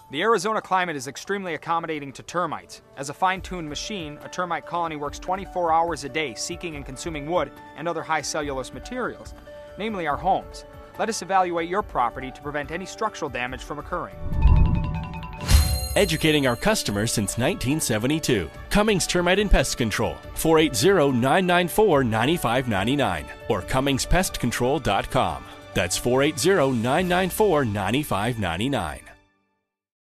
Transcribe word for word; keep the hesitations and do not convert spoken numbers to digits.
The Arizona climate is extremely accommodating to termites. As a fine-tuned machine, a termite colony works twenty-four hours a day seeking and consuming wood and other high cellulose materials, namely our homes. Let us evaluate your property to prevent any structural damage from occurring. Educating our customers since nineteen seventy-two. Cummings Termite Pest Control, four eight zero, nine nine four, nine five nine nine or cummings pest control dot com. That's four eight zero, nine nine four, nine five nine nine.